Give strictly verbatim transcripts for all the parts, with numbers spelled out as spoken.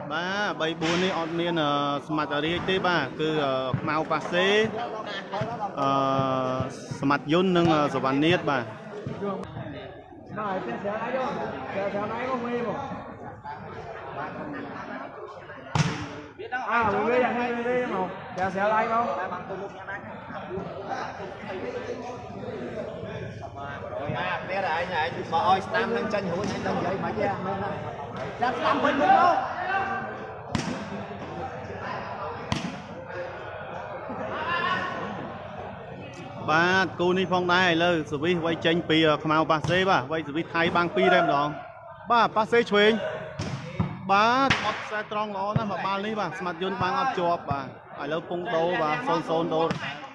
ba bay buôn đi ọt miên smart ở đây thế ba cứ màu passe smart yun nâng số vạn niết ba à mình đây là hay mình đây không kéo xéo like không biết rồi anh này bỏ oi stam lên chân hữu anh lên vậy mà chứ ra stam bên mình đâu ba cô ni phong đai lơ sự vi quay tranh pi màu passe ba quay sự vi thay bang pi đem đó ba passe chuyên ba ọt xe tròn nó nè mà ba lý ba smart yun bang ọt chọp ba ai lâu pung đô và son son đô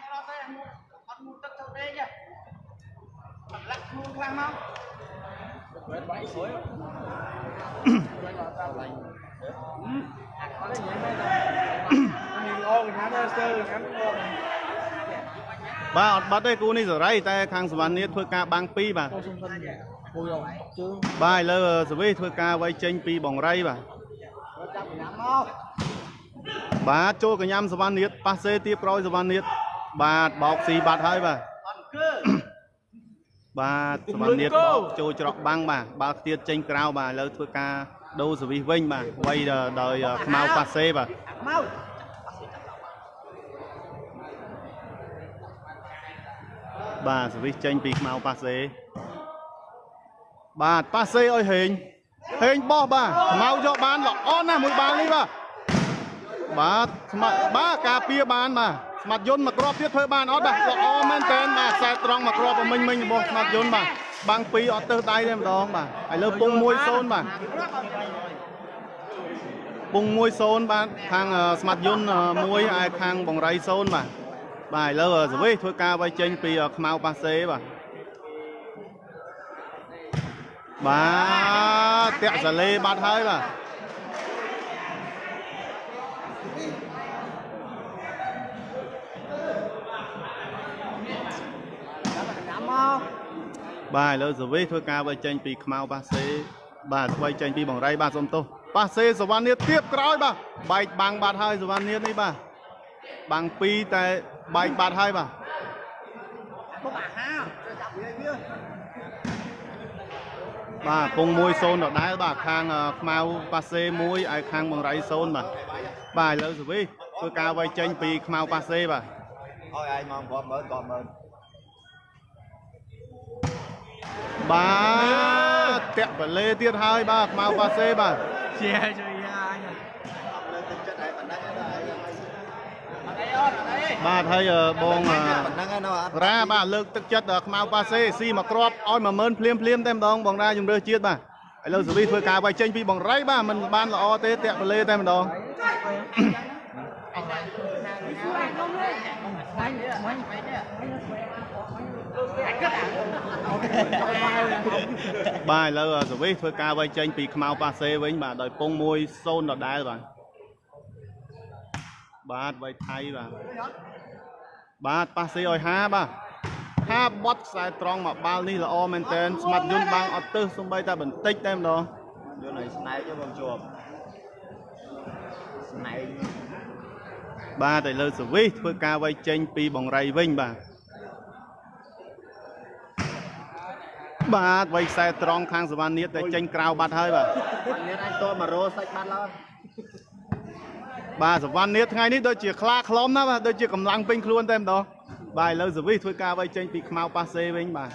ba ọt bắt đây cô ni rồi đấy tay khang svan niết thôi ca bang pi ba ba lơ sự vi thôi ca quay tranh pi bỏng ray ba ba cho cái nhám svan niết passe tiếp rồi svan niết ba bọc xì bạt hơi ba ba svan niết bọc cho chọc băng ba ba tiết tranh cao ba lơ thôi ca đâu sự vi vinh ba quay đời màu passe ba ba sự vi tranh pi màu passe ba passe ơi hình hình bo ba mau cho bán là on nè một bán đi ba ba ba cà pia bán mà mặt yun mà crop tiếp thôi bán on ba là on men tên mà xe tròn mà crop mình mình bo mặt yun mà băng pi ở từ tay đem đó mà ai lơ bung môi xôn mà bung môi xôn bán hàng mặt yun môi ai hàng bồng ray xôn mà bài lơ rồi thôi ca vay tranh pi mau passe ba ba tẹo giờ lê bát hơi mà bài lơ rồi với thôi ca vay tranh pi mau passe ba vay tranh pi bằng ray ba xong tô passe số van niết tiếp cõi ba bài bằng bát hơi số van niết đi ba bằng pi tại bài bát hơi ba ba pung môi xôn ở đáy ba khang mau passe môi ai khang bằng ray xôn mà bài lơ rồi với tôi cao vay tranh pi mau passe ba ôi ai mong có mớn có mớn ba tẹo phải lê tiết hai ba mau passe ba chia cho anh ba thấy bông ra ba lực thực chất được mau passe si mà crop oi mà mơn phim phim tem đong bằng ra dùng rơi chiết ba lâu xử lý thôi cả vài tranh pi bằng ray ba mình ban là o tê tẹo phải lê tem đó bài là rồi với thôi ca vay tranh pi mau passe với bà đợi pông môi xôn ở đáy rồi ba vay thay bà ba passe ơi ha ba ha bot sai tròn mà bao ni là o maintain mặt yun băng ở tư xung bay ta bình tích tem đó điều này snipe cho bằng chuột snipe ba tại lơ xử với thôi ca vay tranh pi bằng ray vinh bà ba vay sai tròn khang svan niết để tranh cao bát hơi bà anh tôi mà rô sách bát lo baสวันนี้ថ្ងៃនេះដូចជាខ្លាខ្លំណាបាទដូចជាកម្លាំងពេញខ្លួនតែម្ដងបាទឥឡូវសវិសធ្វើការវាយចេញពីខ្មៅប៉ាសេវិញបាទ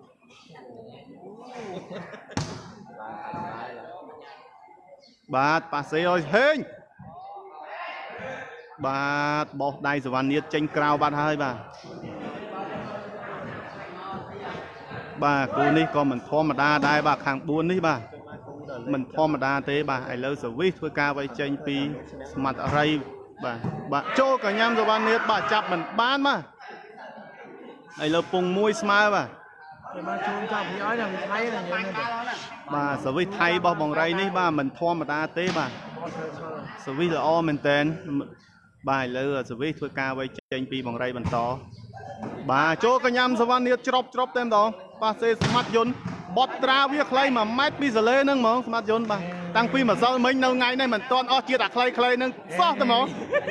បាទប៉ាសេអើយហេងបាទបោះដៃសវណ្ណនេះចេញក្រៅបាត់ហើយបាទបាទគូនេះក៏មិនធម្មតាដែរបាទខាងបួននេះបាទmình thom đa thế bà ai lâu sở vít với ca vay tranh pi mặt ray bà bà cho cả nhám rồi ban niết bà chặt mình bán mà ai lâu pung môi smile bà bà sở vít thay bao bằng ray ní bà mình thom đa thế bà sở vít là o mình tên bà ai lâu sở vít với ca vay tranh pi bằng ray bằng to bà cho cả nhám rồi ban niết chọc chọc tem đó bà sẽ smart yun bọt ra với clay mà mát bây giờ lên nâng mà smart yun bà តាំងពីម្សិលមិញនៅថ្ងៃនេះមិនទាន់អស់ជាតិអាខ្លីៗនឹងសោះតែហ្មង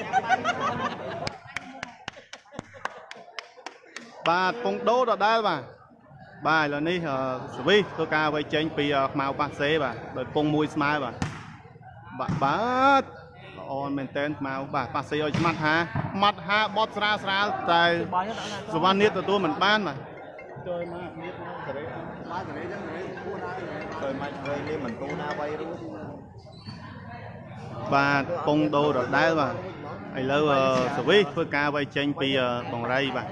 បាទពងដូដដែលបាទបាទឥឡូវនេះសវីធ្វើការវៃចេញពីខ្មៅប៉ាសេបាទដោយពងមួយស្មើបាទបាទបាទល្អមែនតើខ្មៅបាទប៉ាសេឲ្យឆ្មាត់ហាម៉ាត់ហាបត់ស្រាលស្រាលតែសវណ្ណនេះទទួលមិនបានបាទចូលមកនេះមកសេរីមកសេរីចឹងសេរីគួរដែរទៅមកធ្វើនេះមិនទូណាវៃរួចបាទពងដូដដែលបាទឥឡូវសវីធ្វើការវៃចេញពីបងរៃបាទ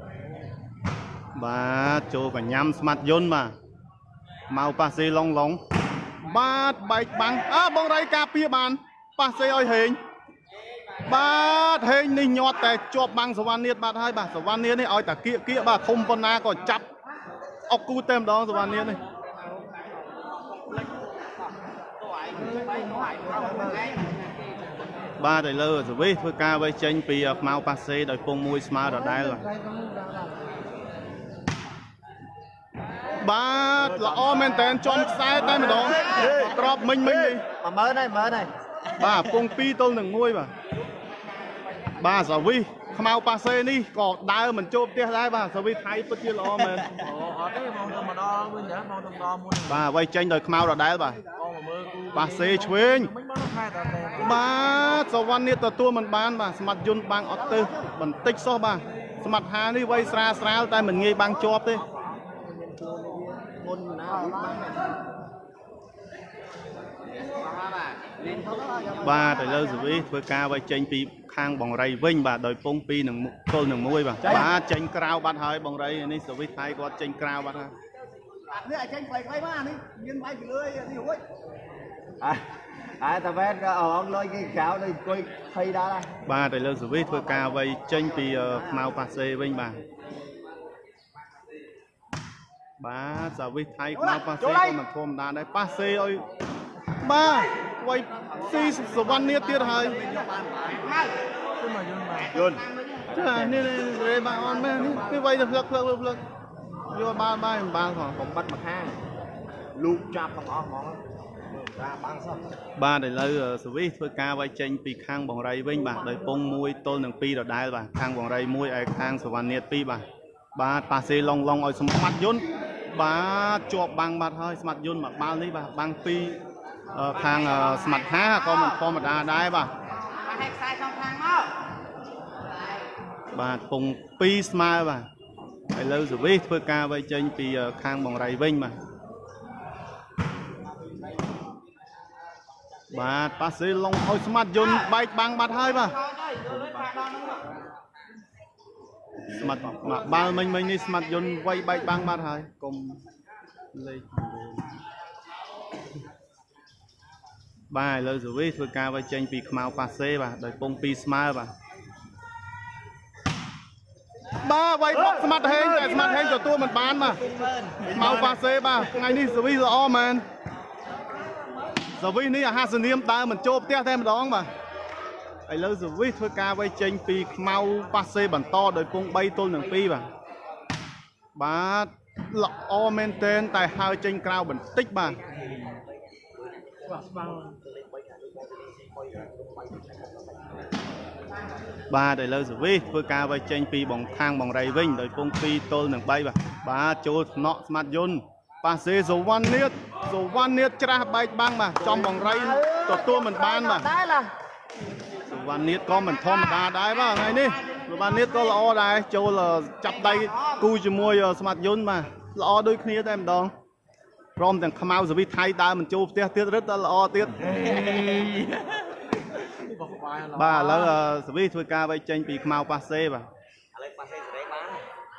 បាទចូលកញ្ញាំស្មាត់យន្តបាទមកប៉ាសេឡុងឡុងបាទបែកបាំងអើបងរៃការពារបានប៉ាសេឲ្យហេងបាទហេងនេះញាត់តែជាប់បាំងសវណ្ណនាតបាទហើយបាទសវណ្ណនាតនេះឲ្យតាគៀកគៀកបាទធំប៉ុណ្ណាក៏ចាប់អុកគូតែម្ដងសវណ្ណនាតនេះបាទឥឡូវសវីធ្វើការវៃចេញពីខ្មៅប៉ាសេដោយពងមួយស្មើដដែលបាទបាទល្អមែនតើចំខ្សែតែម្ដងក្របមិញមិញនេះ 10000ហើយ10000ហើយបាទពងពីរទល់នឹងមួយបាទបាទសាវីខ្មៅប៉ាសេនេះក៏ដើរមិនចូលផ្ទះដែរបាទសាវីថៃពិតជាល្អមែនអូអត់ទេមកទៅម្ដងវិញណាមកទៅម្ដងមុនបាទវៃចេញដោយខ្មៅដដែលបាទប៉ាសេឆ្វេងបាទសវណ្ណនេះទទួលមិនបានបាទស្មាត់យន្តបាំងអត់ទៅបន្តិចសោះបាទស្មាត់ហានេះវៃស្រាលស្រាលតែមិនងាយបាំងជាប់ទេមុនណាបាទឥឡូវសវីធ្វើការវៃចេញពីខាងបងរៃវិញបាទដោយពងពីរនឹងទល់នឹងមួយបាទបាទចេញក្រៅបាត់ហើយបងរៃនេះសវីថៃគាត់ចេញក្រៅបាត់ហើយនេះឲ្យចេញខ្លីៗមកនេះមានបាយពីលើនេះរួចអើអើតាវ៉ែនក៏អងលុយគេក្រៅនៅអង្គុយភ័យដែរបាទឥឡូវសវីធ្វើការវៃចេញពីខ្មៅប៉ាសេវិញបាទបាទសាវិសថៃខ្មៅប៉ាសេក៏មិនធម្មតាដែរប៉ាសេឲ្យបាទវៃស៊ីសវណ្ណនាតទៀតហើយយន្តចានេះនេះបាទអនមែននេះវៃទៅផ្លឹកផ្លឹកផ្លឹកយកបានបានមិនបានផងបំបត្តិមកខាងលូកចាប់ទាំងអស់ហ្មងតាបាំងសោះបាទឥឡូវសវីធ្វើការវៃចេញពីខាងបងរៃវិញបាទដោយពងមួយទល់នឹងពីរដដែលបាទខាងបងរៃមួយឯខាងសវណ្ណនាតពីរបាទបាទប៉ាសេឡុងឡុងឲ្យសម្បត្តិយន្តបាទជាប់បាំងបាត់ហើយស្មាត់យន្តមកបាល់នេះបាទបាំងពីខាងស្មាត់ហាក៏មិនធម្មតាដែរបាទឲ្យខ្សែសងខាងមកបាទពងពីរស្មើបាទឥឡូវសវីធ្វើការវៃចេញពីខាងបងរៃវិញបាទបាទប៉ាសេឡុងឲ្យស្មាត់យន្តបែកបាំងបាត់ហើយបាទស្មាត់មកបាល់មិញមិញនេះស្មាត់យន្តវៃបែកបាំងបាត់ហើយកុំលេខបាទឥឡូវសវីធ្វើការវៃចេញពីខ្មៅប៉ាសេបាទដោយពងពីរស្មើបាទបាទវៃបុកស្មាត់ហេងតែស្មាត់ហេងទទួលមិនបានបាទខ្មៅប៉ាសេបាទថ្ងៃនេះសវីល្អមែនសវីនេះអាហាសនាមដើរមិនចូលផ្ទះតែម្ដងបាទឥឡូវសវីធ្វើការវៃចេញពីខ្មៅប៉ាសេបន្តដោយពងបីទល់នឹងពីរបាទបាទល្អមែនតែនតែហើចេញក្រៅបន្តិចបាទបាទឥឡូវសវីធ្វើការវៃចេញពីបងខាងបងរៃវិញដោយពងពីរទល់នឹងបីបាទបាទចូលថ្នាក់ស្មាត់យន្តប៉ាសេសវណ្ណនាតសវណ្ណនាតច្រាស់បែកបាំងបាទចំបងរៃទទួលមិនបានបាទសវណ្ណនាតក៏មិនធម្មតាដែរបាទថ្ងៃនេះសវណ្ណនាតក៏ល្អដែរចូលចាប់ដៃគូជាមួយស្មាត់យន្តបាទល្អដូចគ្នាតែម្ដងព្រមទាំងខ្មៅសវីថៃដើរមិនចូលផ្ទះទៀតរឹតតែល្អទៀតបាទឥឡូវសវីធ្វើការវៃចេញពីខ្មៅប៉ាសេបាទឥឡូវប៉ាសេសេរីបាន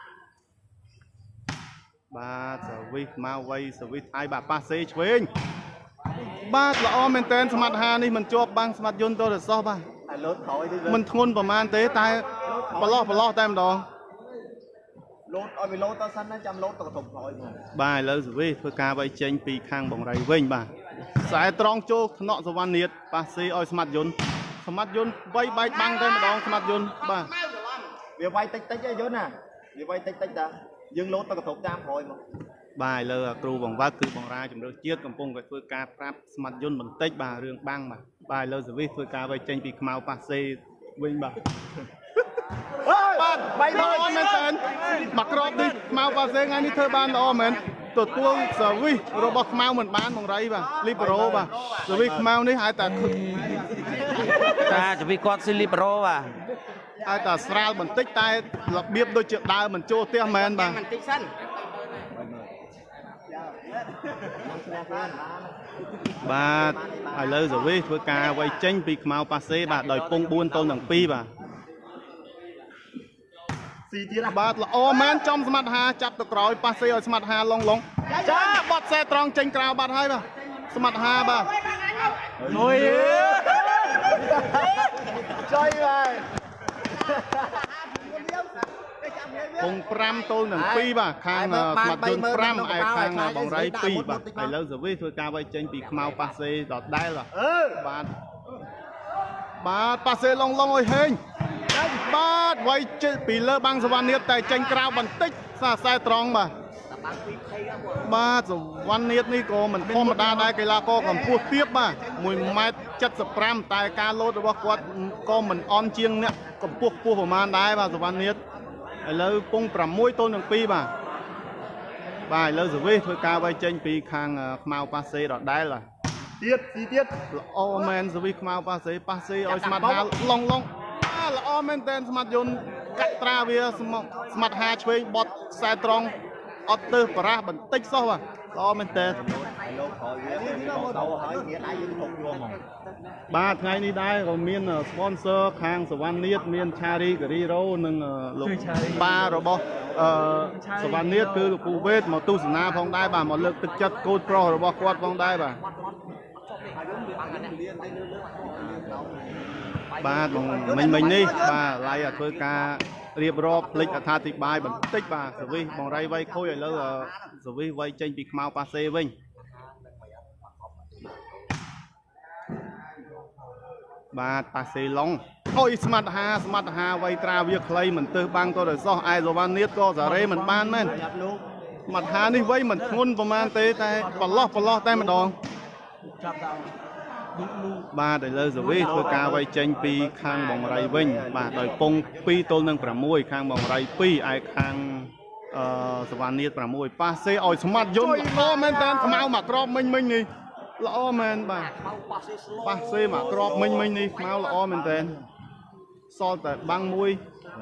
បាទសវីខ្មៅវៃសវីថៃបាទប៉ាសេឆ្វេងបាទល្អមែនតែនស្មាត់ហានេះមិនជាប់បាំងស្មាត់យន្តទៅរសោះបាទតែលោតក្រោយទេមិនធ្ងន់ប្រហែលទេតែប្រឡោះប្រឡោះតែម្ដងលោតឲ្យវាលោតទៅសិនណាចាំលោតទៅកតុបក្រោយមកបាទឥឡូវសវីធ្វើការវៃចេញពីខាងបងរៃវិញបាទខ្សែត្រង់ចូលថ្នាក់សវណ្ណនាតប៉ាសេឲ្យស្មាត់យន្តស្មាត់យន្តវៃបែកបាំងតែម្ដងស្មាត់យន្តបាទវាវៃតិចតិចឯយន្តណាវាវៃតិចតិចតាយើងលោតទៅកតុបតាមក្រោយមក bài lơ cừu bằng vác cừu bằng ra chấm được chiết cầm pung cái phơi cá prap mặt yun bằng tết bà riêng băng mà bài lơ service phơi cá với tranh bị màu passe vinh bà bay lo men tên mặc rộp đi màu passe ngay đi thơ ban lo men tụt tuông service robot màu mình bán bằng rây bà libero bà service màu này hai tạ taจะมีกอดซิลิปโรว่ะ hai tạ sral bằng tích tay lập biếp đôi chuyện đai mình chua tia men bà bà ai lơ rồi với với ca quay tranh bị màu passe bà đòi pung buôn tôn đằng pi bà bà là ô men trong smart ha chặt từ cõi passe ở smart ha long long cha bọt xe tròn tranh cào bà hai bà smart ha bà Ôi chơi rồi pung pram tôn đằng pi bà khang smart yun pram ai khang bằng rây pi bà ai lơ rồi với với ca quay tranh bị màu passe đọt đai là bà bà passe long long ơi hên bà quay bị lơ băng sờ van niết tại tranh cào bằng tích xa sai tròn bà bà sờ van niết ní cô mình không mà đa đại cái là cô còn phu tiếp mà mùi mai chất sập pram tại ca lô rồi bác quát cô mình on chiêng nè còn phu phu của man đại bà sờ van niết lơ pung pram mũi tôn đằng pi bà bà lơ sờ vi thôi ca vay tranh pi khang màu passe đọt đai là tiết chi tiết ô men sờ vi màu passe passe oi smart ha long long là ô men tên smart yun cắt tra vía smart ha chơi bọt sai tròn ọt tư pra bẩn tích sao à ô men tên ba ngày đi đây còn miền sponsor khang sờ van niết miền chari gari rô nâng lục ba rồi bo sờ van niết cứ cụ vết một tu sna na phong đai bà một lực thực chất code pro rồi bo quạt phong đai bà bà mình mình đi bà lại ở thôi ca riệp rộp lịch ở tha thịt bài bẩn tích bà sờ vi bằng ray vay khôi ở lơ sờ vi vay tranh bị màu passe vinh bà passe long ôi smart ha smart ha vay tra việc clay mình từ bang tôi rồi do ai rồi ban niết có giờ đây mình ban men mặt ha đi vay mình ngôn vào man tê tay còn lo còn lo tay mình đòn bà để lơ rồi với thôi ca vay tranh pi khang bằng ray vinh bà đòi pung pi tôn nâng pra môi khang bằng ray pi ai khang sờ van niết pra môi passe ôi smart yun ô men tên màu mặc rộp mình mình đi lõ men bà passe mà crop mình mình đi máu lõ men tên so tại băng mũi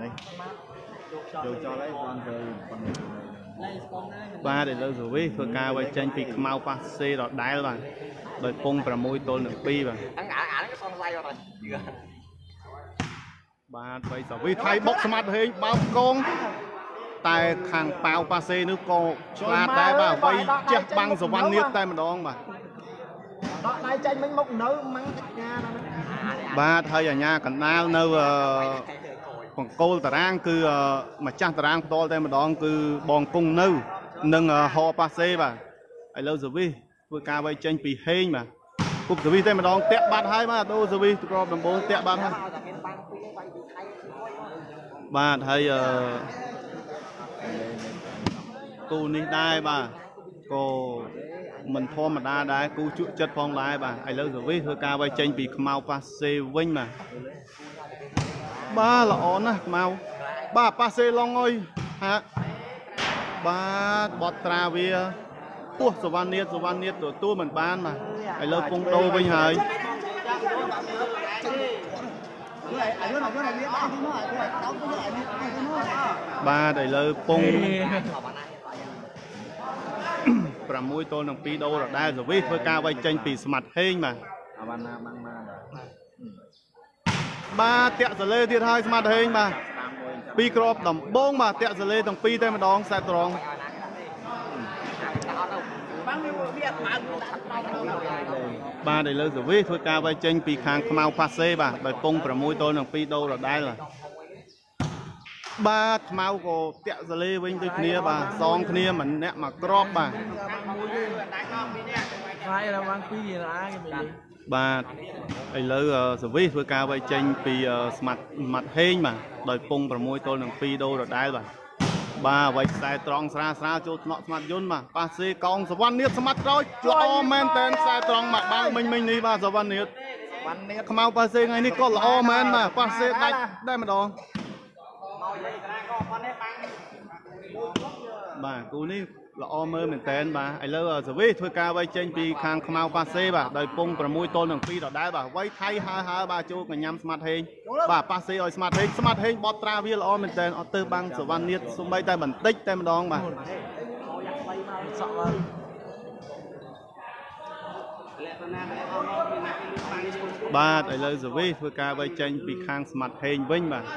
ba để lơ rồi với thôi ca vay tranh pi màu passe đọt đai là đòi pung pra môi tôn được pi bà bà bây giờ với thay bóc smart hình bao con tại hàng bao passe nước cô là tại bà vay chết băng sờ van niết tay mà đong mà ba thời ở nhà cần nào nâu còn cô tà rang cứ mà chắc tà rang to tay mà đong cứ bòn cung nâu nâng ho passe bà ai lâu rồi vi vừa ca vay tranh bị hên mà cục rồi vi tay mà đong tẹt bát hai mà đâu rồi vi tôi đồng bố tẹt bát hai ba thời cô ní đai bà cô mình thua mà đa đai cô chịu chất phong đai bà ai lâu rồi với thôi ca vay tranh bị màu passe vinh mà ba là ổn á màu ba passe long ơi hả ba bọt tra vía tua sờ van niết sờ van niết rồi tua mình bán mà ai lâu cung đô vinh hời ba đầy lơ pung pra mũi tôn đồng pi đô rồi đai rồi với thôi ca vay tranh pi smart hên mà ba tẹt giờ lê thiệt hai smart hên mà pi crop đồng bông mà tẹt giờ lê đồng pi tay mà đong sai tròn ba đầy lơ rồi với thôi ca vay tranh pi khang màu passe bà đòi pung pra mũi tôn đồng pi đô rồi đai là ba màu của tẹt giờ lê vinh tới kia bà song kia mình nè mà crop bà ba ai lỡ sở vi thôi cao vay tranh pi mặt mặt hên mà đòi pung và môi tôi làm pi đô rồi đai bà bà vậy sai tròn xa xa cho nọ mặt dôn mà ba xe con sờ văn niết sờ mặt rồi lo men tên sai tròn mà ba mình mình đi ba sờ văn niết không mau ba xe ngay đi có lo men mà ba xe đây đây mà đòn bà cô ní lo mơ mình tên bà ai lơ giờ với thôi ca vay trên pi khang không mau ba xe bà đời pung và mũi tôn đường pi đỏ đá bà vay thay hai hai ba chỗ cả nhắm smart hình bà ba xe rồi smart hình smart hình bọt tra vi lo mình tên ở tư băng sờ văn niết xuống bay tay mình tích tay mình đòn bà ba ai lơ giờ với thôi ca vay trên pi khang smart hình vinh bà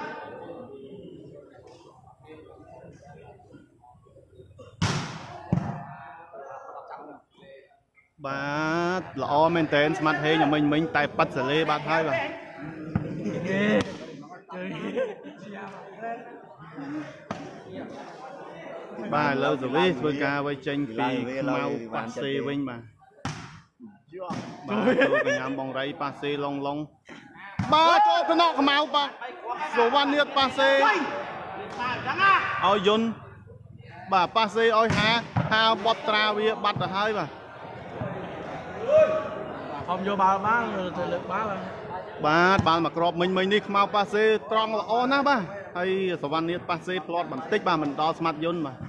bà lọ men tên smart hay nhà mình mình tay bắt xử lý ba thay bà bà lâu rồi với tôi ca với tranh phi mau passe vinh mà bà tôi cái nhám bóng ray passe long long ba cho cái nọ mau bà số văn niết passe ôi yun bà passe ôi ha ha bọt tra vi bắt ở hai bà không vô ba má thể lực bá lên ba ba mà crop mình mình đi mau passe tròn là on á ba hay sờ văn niết passe plot bằng tích ba mình đo smart zone mà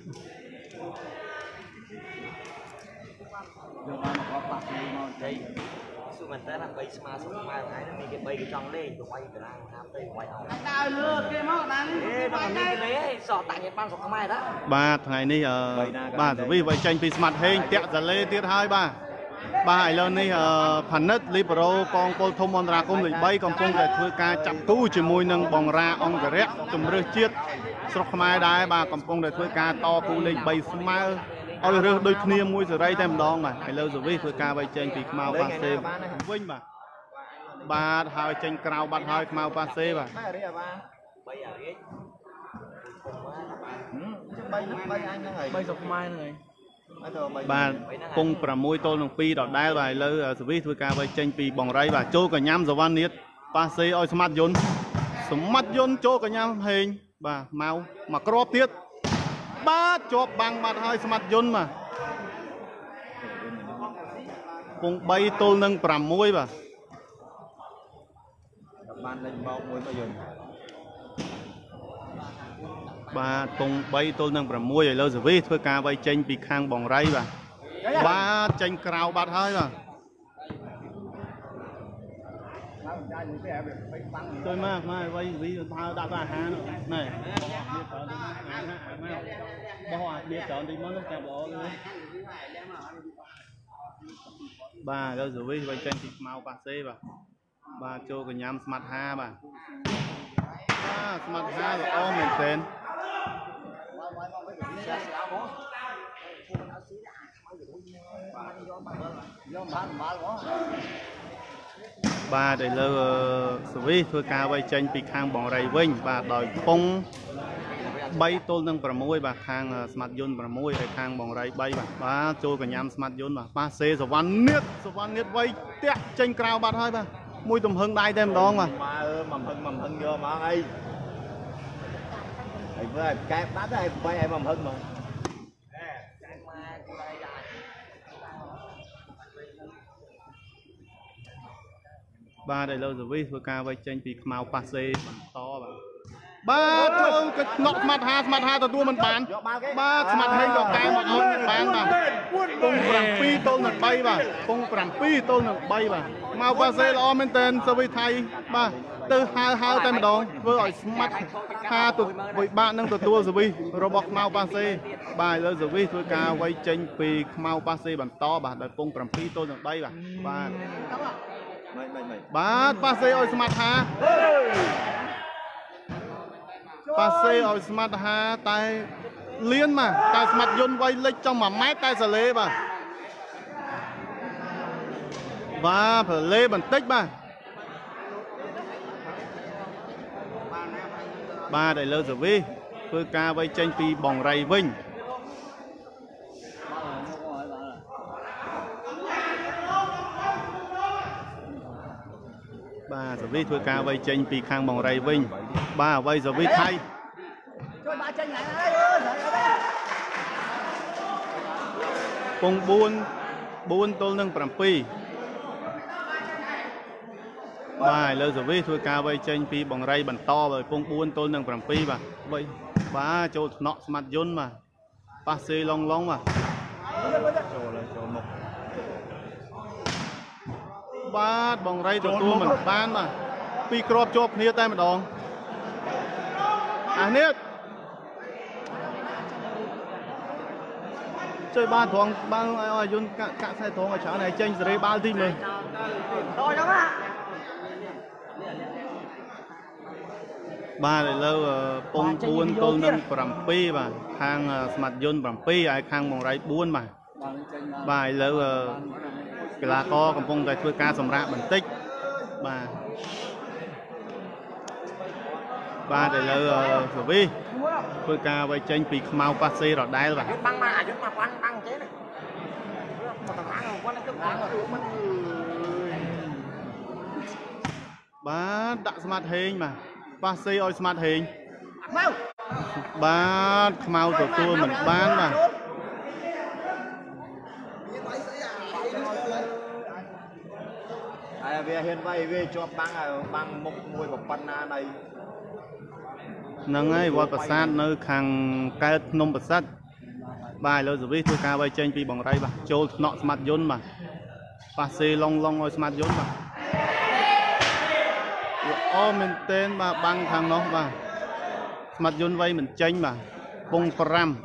mình tới làm bay smart smart mai ngày nó cái bay cái trong đi rồi quay cái nào làm tới quay ông tao lừa cái món này ê nó cái lấy sọ tại cái ban sọ mai đó ba ngày này ba rồi vì vậy tranh phi smart hình tẹt ra lê tiết hai ba ba hải lên đi phần nứt libero con cô thông môn ra công lịch bay còn công để thuê ca chậm cú chỉ môi nâng bòng ra ông cái rét chùm rơi chiết sọc mai đai ba còn công để thuê ca to cú lịch bay smart ôi rơi đôi kia môi rồi đây thêm đòn mà hải lâu rồi vì thuê ca bay tranh phi mau ba c vinh mà ba hai tranh cao ba hai mau ba c mà bay sọc mai này bà cung pra môi tôn đồng pi đỏ đai bài lơ xử lý thôi ca với tranh pi bỏng ray và chỗ cả nhám giờ van niết pa xe oi smart zone smart zone chỗ cả nhám hình bà mau mà crop tiết ba chộp bằng mặt hai smart zone mà cung bay tôn nâng pra môi bà ba tung bay tôi nâng bầm môi rồi lâu rồi với thôi ca bay tranh bị khang bỏng ray và ba tranh cao bát hơi mà tôi mà mà bay vì thao đã ba hà này bỏ biết chọn đi mất cả bỏ ba lâu rồi với bay tranh bị mau ba c và ba cho cái nhám smart ha bà smart ha là ôm mình tên ba để lơ xử lý thôi ca bay tranh bị khang bỏng ray vinh và đòi phong bay tôn nâng bờ môi và khang smart zone bờ môi hay khang bỏng ray bay và ba cho cả nhám smart zone mà ba c rồi văn niết rồi văn niết vây tẹt tranh cao bát hai ba môi tùm hưng đai thêm đó mà mầm hưng mầm hưng vô mà ấy với cái bát ấy quay em mầm hưng mà ba đây lâu rồi với thôi ca vay tranh bị màu passe to bà ba thương cái nọ smart ha smart ha tụi mình bán ba smart hình cho cái một món mình bán bà cung làm pi tôn được bay bà cung làm pi tôn được bay bà màu passe là men tên so với thay ba từ hai hai tay mình đón với ở smart ha tụi với bạn nâng tụi tua rồi với robot màu passe ba lâu rồi với thôi ca vay tranh bị màu passe bản to bà đợi cung làm pi tôn được bay bà ba ba passe oi smart ha passe oi smart ha tay liên mà tay smart zone quay lệch trong mà mét tay sờ lê bà và phải lê bằng tích bà ba đại lơ rồi vi phơi ca vay tranh pi bỏng ray vinh ba giờ vi thôi ca vay tranh pi khang bỏng ray vinh ba vay giờ vi thay cho ba tranh này ពងបួនបួនទល់នឹងប្រាំពីរបាទឥឡូវសវីធ្វើការវៃចេញពីបងរៃបន្តបើពងបួនទល់នឹងប្រាំពីរបាទវៃបាទចូលថ្នាក់ស្មាត់យន្តបាទប៉ាសេឡុងឡុងបាទចូលហើយចូលមុខបាទបងរៃទទួលមិនបានបាទពីរគ្រាប់ជាប់គ្នាតែម្ដងអានេះជួយបានត្រង់បានឲ្យយន្តកាក់កាក់ខ្សែត្រង់ឲ្យច្រើនហើយចេញសេរីបាល់ទីមើលដល់ចឹងណាបាទឥឡូវពងបួនទល់នឹងប្រាំពីរបាទខាងស្មាត់យន្តប្រាំពីរហើយខាងបងរៃបួនបាទបាទឥឡូវកីឡាករកំពុងតែធ្វើការសម្រាកបន្តិចបាទបាទឥឡូវសវីធ្វើការវៃចេញពីខ្មៅប៉ាសេរដែលបាទបាំងមកអាយុមកបាំងបាំងទេណាមកតំអាងគាត់នឹងទឹកបាំងបាទដាក់ស្មាត់ហេងបាទប៉ាសេឲ្យស្មាត់ហេងបាទខ្មៅទទួលមិនបានបាទហើយវាហ៊ានវាយវាជាប់បាំងហើយបាំងមុខមួយប៉ុណ្ណានៃហ្នឹងហើយវត្តប្រាសាទនៅខាងកើតភ្នំប្រសិទ្ធបាទឥឡូវសវីធ្វើការវៃចេញពីបងរៃបាទចូលថ្នាក់ស្មាត់យន្តបាទប៉ាសេឡុងឡុងឲ្យស្មាត់យន្តបាទអូមែនតេនបាទបាំងខាងនោះបាទស្មាត់យន្តវៃមិនចេញបាទពងប្រាំ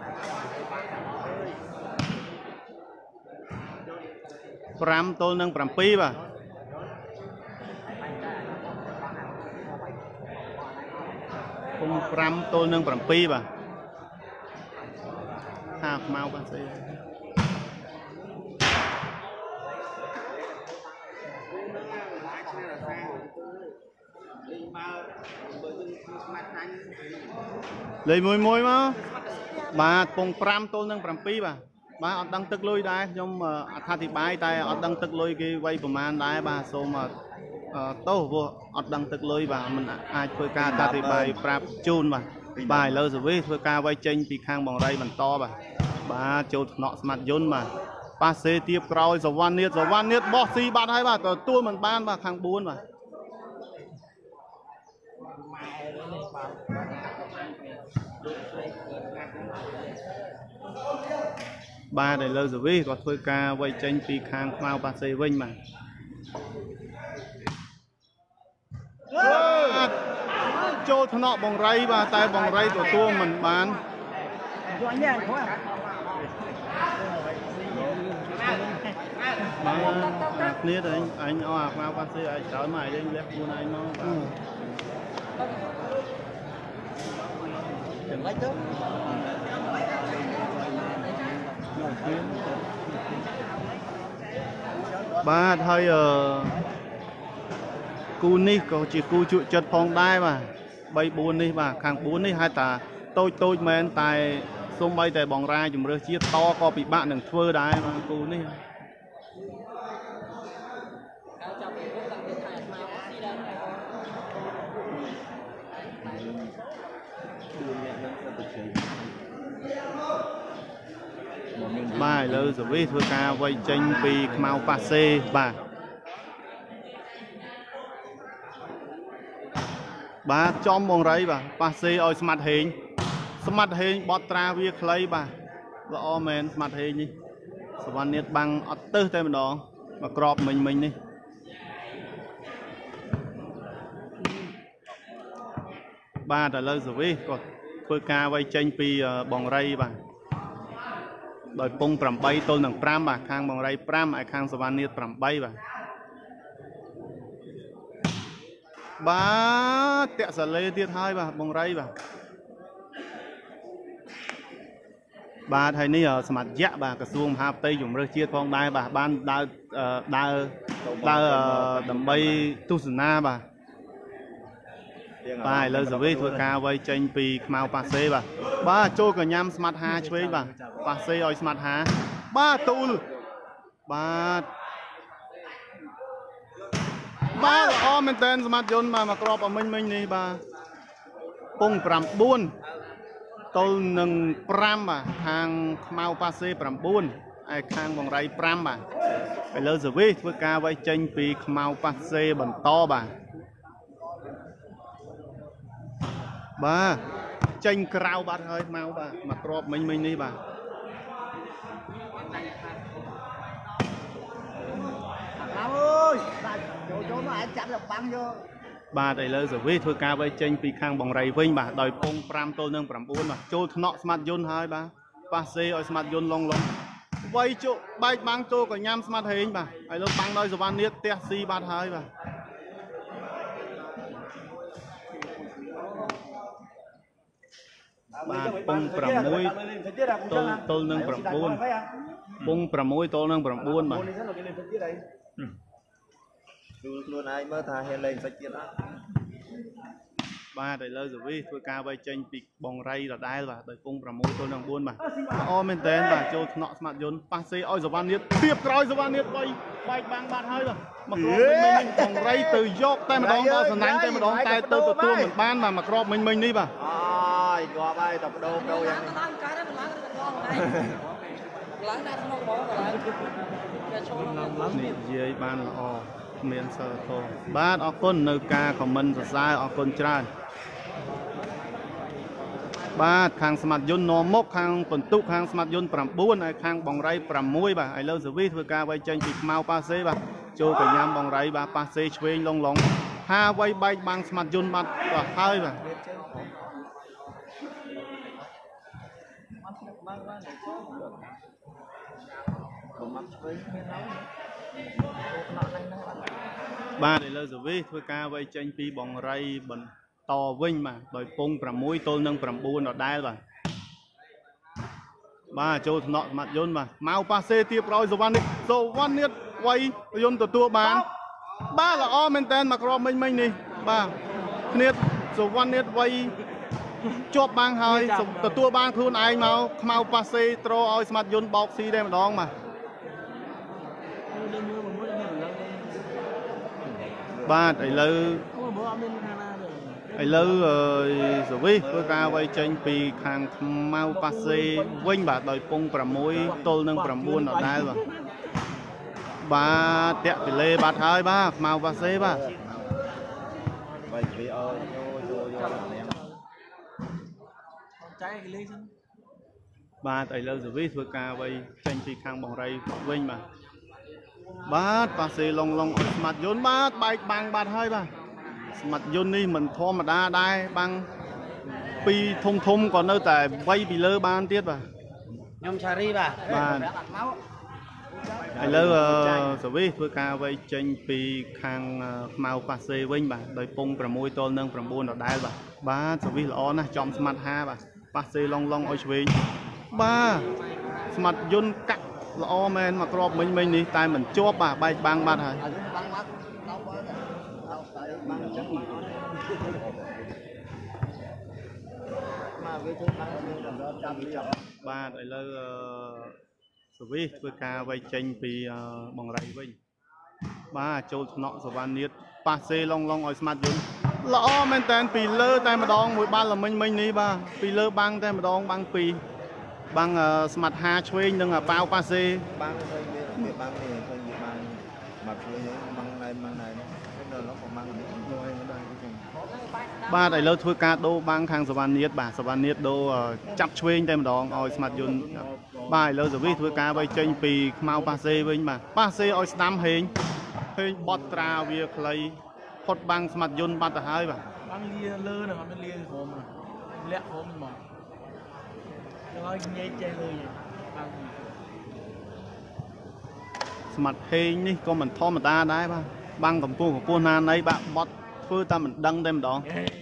ប្រាំទល់នឹងប្រាំពីរបាទពងប្រាំទល់នឹងប្រាំពីរបាទហាខ្មៅបាទស្អីលេខមួយមួយមកបាទពងប្រាំទល់នឹងប្រាំពីរបាទបាទអត់ដឹងទឹកលុយដែរខ្ញុំអត្ថាធិប្បាយតែអត់ដឹងទឹកលុយគេវៃប្រមាណដែរបាទសូមតោះព្រោះអត់ដឹងទឹកលុយបាទមិនអាចធ្វើការអត្ថាធិប្បាយប្រាប់ជូនបាទបាទឥឡូវសវីធ្វើការវៃចេញពីខាងបងរៃបន្តបាទបាទចូលថ្នាក់ស្មាត់យន្តបាទប៉ាសេទៀបក្រោយសវណ្ណនាតសវណ្ណនាតបោះស៊ីបាត់ហើយបាទទទួលមិនបានបាទខាងបួនបាទបាទឥឡូវសវីក៏ធ្វើការវៃចេញពីខាងខ្មៅប៉ាសេវិញបាទចូលថ្នាក់បងរៃបាទតែបងរៃទទួលមិនបានបាទអាគ្នាទៅអញអស់អាខ្មៅប៉ាសេឲ្យច្រើនមកឲ្យលេងលះខ្លួនឯងមកបាទចឹងទៅបាទហើយអឺគូនេះក៏ជាគូជក់ចិត្តផងដែរបាទបីបួននេះបាទខាងបួននេះហៅថាតូចតូចមែនតែសូម្បីតែបងរាជំរឿសជាតិតក៏ពិបាកនឹងធ្វើដែរបាទគូនេះបាទឥឡូវសវីធ្វើការវៃចេញពីខ្មៅប៉ាសេបាទបាទចំបងរៃបាទប៉ាសេឲ្យស្មាត់ហេងស្មាត់ហេងបត់ត្រាវាខ្លីបាទល្អមែនស្មាត់ហេងនេះសវណ្ណនាតបាំងអត់ទៅតែម្ដងមកក្របមិញមិញនេះបាទឥឡូវសវីក៏ធ្វើការវៃចេញពីបងរៃបាទដោយពងប្រាំបីទល់នឹងប្រាំបាទខាងបងរៃប្រាំហើយខាងសវណ្ណនាតប្រាំបីបាទបាទតាក់សាឡេទៀតហើយបាទបងរៃបាទបាទហើយនេះសមាជិកបាទក្រសួងមហាផ្ទៃជំរឿសជាតិផងដែរបាទបានដើរដើរដើរដើម្បីទស្សនាបាទបាទឥឡូវសវីធ្វើការវៃចេញពីខ្មៅប៉ាសេបាទបាទចូលកញ្ញាំស្មាត់ហាឆ្វេងបាទប៉ាសេឲ្យស្មាត់ហាបាទទូលបាទបាទល្អមែនតើស្មាត់យន្តបាទមកក្របអមិញមិញនេះបាទពងប្រាំបួនទល់នឹងប្រាំបាទខាងខ្មៅប៉ាសេប្រាំបួន ai khang bằng ray pram bà phải lơ giờ với với ca vay tranh vì màu passe bằng to bà bà tranh crowd bà hơi mau bà mà crop mình mình đi bà ơi chỗ chỗ nó ai chặt là băng vô bà đây lơ giờ với thôi ca vay tranh vì khang bằng ray vinh bà đòi pong pram tôi nâng pram bốn bà châu nọ smart zone hai bà passe ở smart zone long long vay chỗ bay băng tô của nhám smart hình bà ai lúc băng nói rồi ban niết taxi ba hai bà bà pong pram mũi tôi tôi nâng pram bốn pong pram mũi tôi nâng pram bốn bà luôn ai mới thà hẹn lên sạch chết á ba đời lơ rồi với thôi ca vay tranh bị bong ray là đai bà đời pong pram mũi tôi nâng bốn bà o men tên bà châu nọ smart zone passe oi rồi ban niết tiếp rồi rồi ban niết bay bay băng ba hai rồi mà crop mình mình bong ray từ dọc tay mà đón đó sân đánh tay mà đón tay từ từ tua mình ban mà mà crop mình mình đi bà ai gò bay tập đâu đâu vậy นี่เยี่ยบ้านละอเมียนเซอร์โตบ้านออกคนเนื้อกาของมันสายออกคนจานบ้านข้างสมัติยนต์นอมกข้างปนตุข้างสมัติยนต์ปรำบุญไอ้ข้างบองไรปรำมวยบ่าไอ้เลิศสวิทเพื่อการไว้เจนปีกเมาปาเซ่บ่าโจกับยามบองไรบ่าปาเซ่ช่วยลงลงหาไว้ใบบางสมัติยนต์มัดก็เฮ้ยบ่าba để lơ rồi với thôi ca vay tranh pi bong ray bẩn to vinh mà đòi pung pram mũi tôi nâng pram buôn ở đây rồi ba châu nọ mặt yôn mà mau passe tiếp rồi rồi văn đi rồi văn niết quay yôn từ tua bán ba là o men ten mà crom mình mình đi ba niết rồi văn niết quay chốt bang hơi từ tua bang thun ai mau mau passe tro oi mặt yôn bọc xi đây mà đón mà ba đại lư đại lư rồi với với ca vay tranh pi hàng mau passe vinh bà đòi pung pram mũi tôi nâng pram buôn ở đây rồi ba tẹt thì lê ba hai ba mau passe ba ba đại lư rồi với với ca vay tranh pi hàng bong ray vinh mà bát passe long long mặt yôn bát bay băng bát hơi ba mặt yôn đi mình thô mà đa đai băng pi thung thung còn nơi tại vay bị lơ ban tiết bà nhom chari bà bà ai lơ rồi với với ca vay tranh pi khang mau passe vinh bà đôi pung pram mũi tôi nâng pram buôn ở đây bà ba rồi với là na trong mặt ha bà passe long long oi vinh ba mặt yôn cắt là o men mà crop mình mình đi tay mình chốt bà bay băng bát rồi ba đại lơ sờ vi với ca vay tranh vì bằng ray vinh ba châu nọ sờ van niết passe long long oi smart zone là o men ten pì lơ tay mà đong mỗi ba là mình mình đi ba pì lơ băng tay mà đong băng pì băng smart ha chơi nhưng là bao passe băng thôi băng thì thôi băng mặt băng này băng này nó còn băng ba đại lơ thôi ca đô băng hàng sờ niết bà sờ niết đô chặt chơi tay mà đong oi smart zone ba đại lơ rồi với thôi ca vay tranh pì mau passe vinh mà passe oi stam hình hình bọt trà việc lấy hot băng smart zone bắt hai bà băng lia lơ này mà bên lia khổ mà lẹ khổ mình mỏ rồi nhảy chơi lơ vậy mặt hình ní có mình thò mà ta đấy ba băng cầm cua của cua nan ấy bạn bọt phơi ta mình đăng đem đó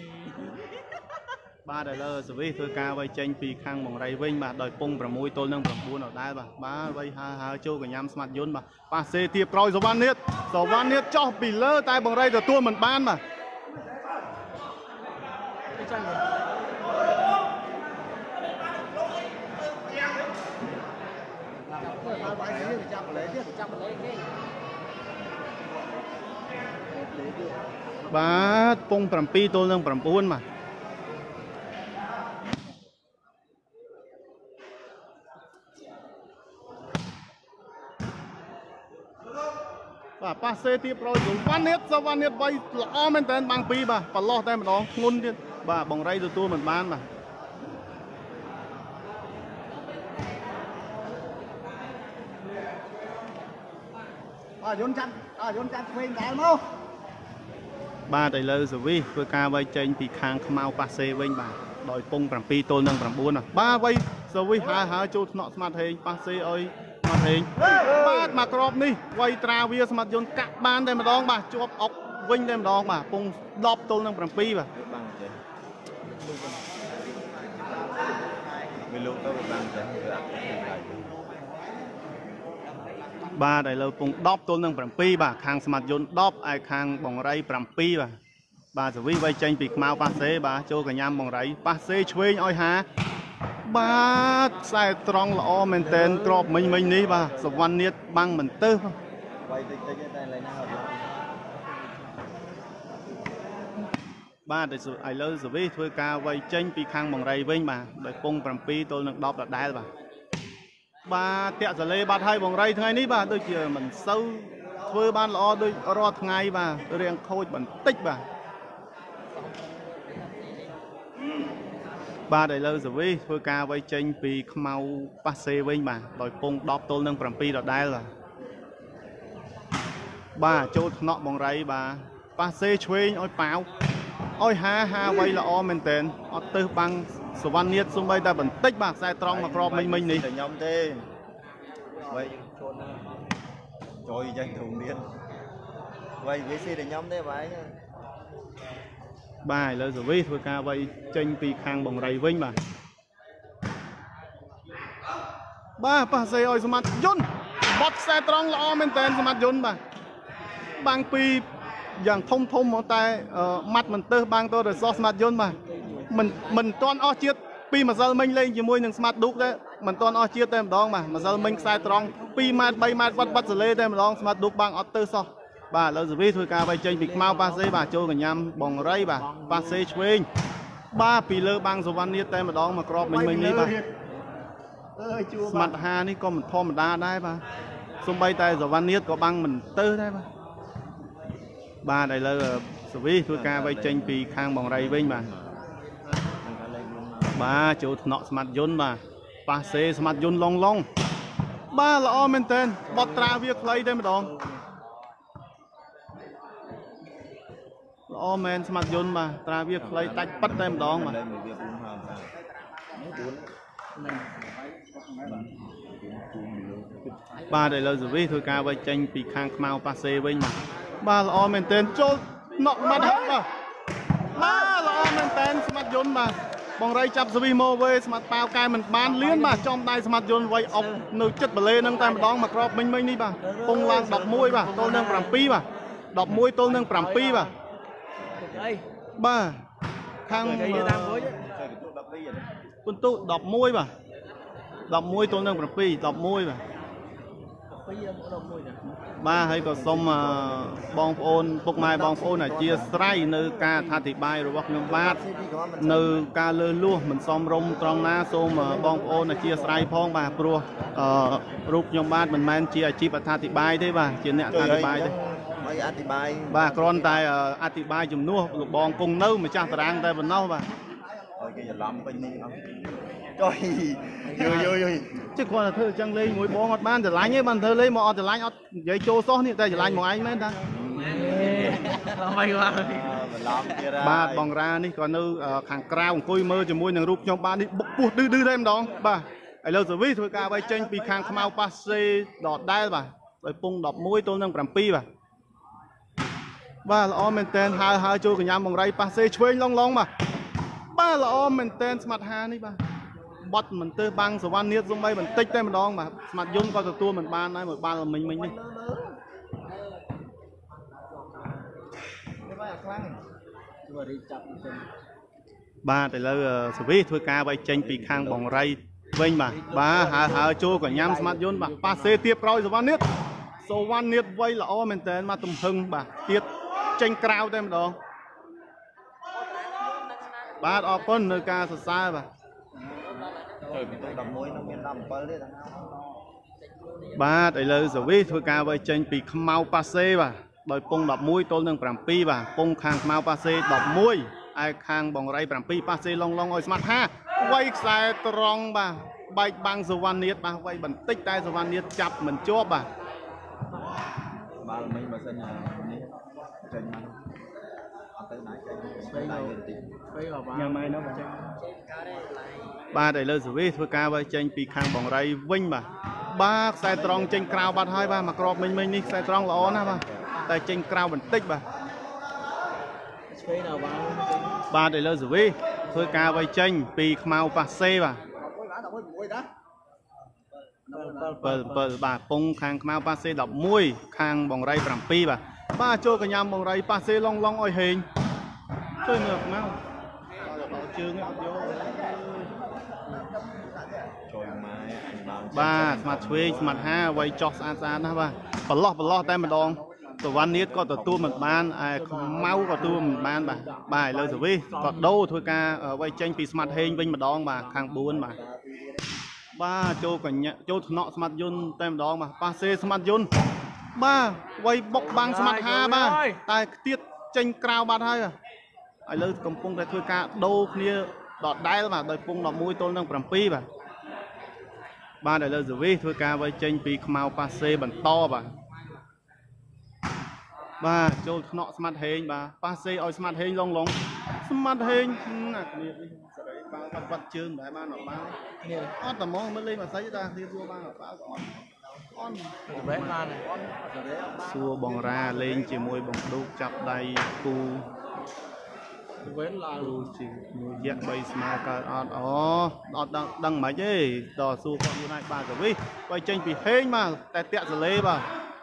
ba đại lơ rồi với thôi ca vay tranh pi khang bằng ray vinh mà đòi pung pram mũi tôi nâng pram buôn ở đây bà ba vay ha ha châu của nhám smart zone mà passe tiếp rồi rồi van niết rồi van niết cho pi lơ tay bằng ray rồi tua mình ban mà ba pung pram pi tôi nâng pram buôn mà ប៉ាសេទៀតប្រយសវណ្ណិតសវណ្ណិតវៃល្អមែនតើបាំងពីបាទប្រឡោះតែម្ដងធ្ងន់ទៀតបាទបងរៃទទួលមិនបានបាទអើយន្តចាត់អើយន្តចាត់ឆ្វេងដែរមកបាទឥឡូវសវីធ្វើការវាយចេញពីខាងខ្មៅប៉ាសេវិញបាទដោយពងbảyទល់នឹង9បាទវាយសវីហើហើចូលថ្នាក់ស្មាត់ហេងប៉ាសេអុយស្មាត់ហេងបាទមកក្របនេះវាយត្រាវាស្មាត់យន្តកាក់បានតែម្ដងបាទជាប់អុកវិញតែម្ដងបាទពង10ទល់នឹង7បាទไม่รู้ก็บางใจបាទឥឡូវពង10ទល់នឹង7បាទខាងស្មាត់យន្ត10ឯខាងបងរៃ7បាទបាទសវីវាយចេញពីខ្មៅប៉ាសេបាទចូលកញ្ញាំបងរៃប៉ាសេឆ្វេងឲ្យហាបាទខ្សែត្រង់ល្អមែនតែនក្របមិញមិញនេះបាទសវណ្ណនាតបាំងមិនទៅ quay tích tích đây lại nào បាទឥឡូវសវីធ្វើការវាយចេញពីខាងបងរៃវិញបាទដោយពង7ទល់នឹង10ដដែលបាទបាទតាក់សលេបាត់ឲ្យបងរៃថ្ងៃនេះបាទដូចជាមិនសូវធ្វើបានល្អដូចរាល់ថ្ងៃបាទរៀងខូចបន្តិចបាទបាទឥឡូវសវីធ្វើការវាយចេញពីខ្មៅប៉ាសេវិញបាទដោយពង10ទល់នឹង7ដដែលបាទបាទចូលថ្នាក់បងរៃបាទប៉ាសេឆ្វេងឲ្យប៉ាវឲ្យហាហាវៃល្អមែនតើអត់ទៅបាំងសវណ្ណនាតសំបីតែបន្តិចបាទខ្សែត្រង់មកក្របមិញមិញនេះខ្ញុំទេvậy trời danh thùng điên vậy cái gì để nhóm thế vậy បាទឥឡូវសវីធ្វើការវាយចេញពីខាងបងរៃវិញបាទបាទប៉ាសេឲ្យសមត្ថយន្តបត់ខ្សែត្រង់ល្អមែនតើសមត្ថយន្តបាទបាំងពីយ៉ាងធំធំមកតែម៉ាត់មិនទៅបាំងទៅរសោះសមត្ថយន្តបាទមិនមិនទាន់អស់ជាតិពីម្សិលមិញលេងជាមួយនឹងស្មាត់ឌូកទេមិនទាន់អស់ជាតិតែម្ដងបាទម្សិលមិញខ្សែត្រង់2ម៉ែត្រ3ម៉ែត្រវត្តវត្តសលេតែម្ដងស្មាត់ឌូកបាំងអត់ទៅសោះបាទឥឡូវសវីធ្វើការវាយចេញពីខ្មៅប៉ាសេបាទចូលកញ្ញាំបងរៃបាទប៉ាសេឆ្វេងបាទពីលើបាំងសវណ្ណនាតតែម្ដងមកក្របមិញមិញនេះបាទស្មាត់ហានេះក៏មិនធម្មតាដែរបាទសំបីតែសវណ្ណនាតក៏បាំងមិនទៅដែរបាទបាទឥឡូវសវីធ្វើការវាយចេញពីខាងបងរៃវិញបាទបាទចូលថ្នាក់ស្មាត់យន្តបាទប៉ាសេស្មាត់យន្តឡងឡងបាទល្អមែនតើបត់ត្រាវាខ្លីតែម្ដងល្អមែនស្មាត់យន្តបាទត្រាវាខ្លីដាច់ប៉ិតតែម្ដងបាទបាទឥឡូវសវីធ្វើការវាយចេញពីខាងខ្មៅប៉ាសេវិញបាទបាទល្អមែនតើចូលណក់ម៉ាត់ហើយបាទបាទល្អមែនតើស្មាត់យន្តបាទបងរៃចាប់សវីមកវេស្មាត់ប៉ាវកែមិនបានលឿនបាទចំដៃស្មាត់យន្តវាយអុកនៅចិត្តបលេនឹងតែម្ដងមកក្របមិញមិញនេះបាទពងឡើង11បាទទល់នឹង7បាទ11ទល់នឹង7បាទអីបាទខាងតាមមួយពិន្ទុ11បាទ11ទល់នឹង7 11បាទបាទហើយក៏សូមបងប្អូនពុកម៉ែបងប្អូនអធិស្ឋាននៅការអធិប្បាយរបស់ខ្ញុំបាទនៅការលើសលួសមិនសមរម្យត្រង់ណាសូមបងប្អូនអធិស្ឋានផងបាទព្រោះរូបខ្ញុំបាទមិនមែនជាអាជីពអធិប្បាយទេបាទជាអ្នកអធិប្បាយទេមិនអធិប្បាយបាទគ្រាន់តែអធិប្បាយជំនួសលោកបងគង់នៅម្ចាស់តារាងតែប៉ុណ្ណោះបាទហើយគេច្រឡំពេញនេះអស់ចុយយូយូយូយជិះគាត់ទៅធ្វើអញ្ចឹងលេងមួយបងអត់បានច្រឡាញ់ទេបានធ្វើលេងមកអត់ច្រឡាញ់អត់និយាយចូលសោះនេះតែច្រឡាញ់មកឯងមែនតាអ្វីបាទបាទបងរ៉ានេះក៏នៅខាងក្រៅអង្គុយមើលជាមួយនឹងរូបខ្ញុំបាទនេះបុកពោះឌឺឌឺតែម្ដងបាទឥឡូវសវីធ្វើការវាយចេញពីខាងខ្មៅប៉ាសេដដែលបាទដោយពង11ទល់នឹង7បាទបាទល្អមែនតែនហើហើចូលកញ្ញាំបងរៃប៉ាសេឆ្វេងឡងឡងបាទបាទល្អមែនតែនស្មាត់ហានេះបាទបត់មិនទៅបាំងសវណ្ណនាតសំបីបន្តិចតែម្ដងបាទស្មាត់យន្តក៏ទទួលមិនបានដែរមួយបាល់មិញមិញនេះបាទឥឡូវសវីធ្វើការវាយចេញពីខាងបងរៃវិញបាទបាទហើហើចូលកញ្ញាំស្មាត់យន្តបាទប៉ាសេទៀតប្រយសវណ្ណនាតសវណ្ណនាតវៃល្អមែនតែនមកទំហឹងបាទទៀតចេញក្រៅតែម្ដងបាទអរគុណនៅការសរសើរបាទ trời bị tôi đập môi nó miền đầm bơi đấy បាទឥឡូវសវីធ្វើការវាយចេញពីខ្មៅប៉ាសេបាទដោយពងដប់មួយទល់នឹងប្រាំពីរបាទពងខាងខ្មៅប៉ាសេដប់មួយឯខាងបងរៃប្រាំពីរប៉ាសេឡុងឡុងឲ្យស្មាត់ថាវាយខ្សែត្រង់បាទបែកបាំងសវណ្ណនាតបាទវាយបន្តិចតែសវណ្ណនាតចាប់មិនជាប់បាទបាល់មិញបើសិននេះចេញមកអត់ទៅណាចេញស្វែងបន្តិចស្វែងបាទញ៉ាំហើយនោះចេញបាទឥឡូវសវីធ្វើការវាយចេញពីខាងបងរៃវិញបាទបាទខ្សែត្រង់ចេញក្រៅបាត់ហើយបាទមកក្របមិញមិញនេះខ្សែត្រង់ល្អណាស់បាទតែចេញក្រៅបន្តិចបាទស្វែងដល់បាទបាទឥឡូវសវីធ្វើការវាយចេញពីខ្មៅប៉ាសេបាទបើបើបាទពងខាងខ្មៅប៉ាសេដប់មួយខាងបងរៃប្រាំពីរបាទបាទចូលកញ្ញាំបងរៃប៉ាសេឡុងឡុងឲ្យហេងជួយមើលខ្មៅដល់ជើងអត់យកចូលមកអញបានបាទស្មាត់ឆ្វេងស្មាត់ហាវាយចោះស្អាតស្អាតណាស់បាទប្រឡោះប្រឡោះតែម្ដងសវណ្ណនាតក៏ទទួលមិនបានឯខ្មៅក៏ទទួលមិនបានបាទបាទឥឡូវសវីក៏ដូរធ្វើការវាយចេញពីស្មាត់ហេងវិញម្ដងបាទខាងបួនបាទបាទចូលកញ្ញាចូលថ្នាក់ស្មាត់យន្តតែម្ដងបាទប៉ាសេស្មាត់យន្តបាទវាយបុកបាំងស្មាត់ហាបាទតែខ្ទៀតចេញក្រៅបាត់ហើយឥឡូវកំពុងតែធ្វើការដូរគ្នាដដែលបាទដោយពងដប់មួយទល់នឹងប្រាំពីរបាទបាទឥឡូវសវីធ្វើការវាយចេញពីខ្មៅប៉ាសេបន្តបាទបាទចូលថ្នាក់ស្មាត់ហេងបាទប៉ាសេឲ្យស្មាត់ហេងឡុងឡុងស្មាត់ហេងអាគ្នានេះសេរីបាល់បាត់បាត់ជើងមិនដែរបានអត់បាននេះអត់តែហ្មងមិនលេងមកស្អីដែរគ្នាសួរបានអត់បាល់ក៏អត់អន់សម្រាប់បានសួរបងរ៉ាលេងជាមួយបងឌូកចាប់ដៃគូវិញឡើងជីមួយយៈបីស្មើកើតអត់អូអត់ដឹងដឹងមិនទេដល់សួរគាត់យូរណាស់បាទកវីបើចេញពីហេងមកតែតាក់សលេបាទ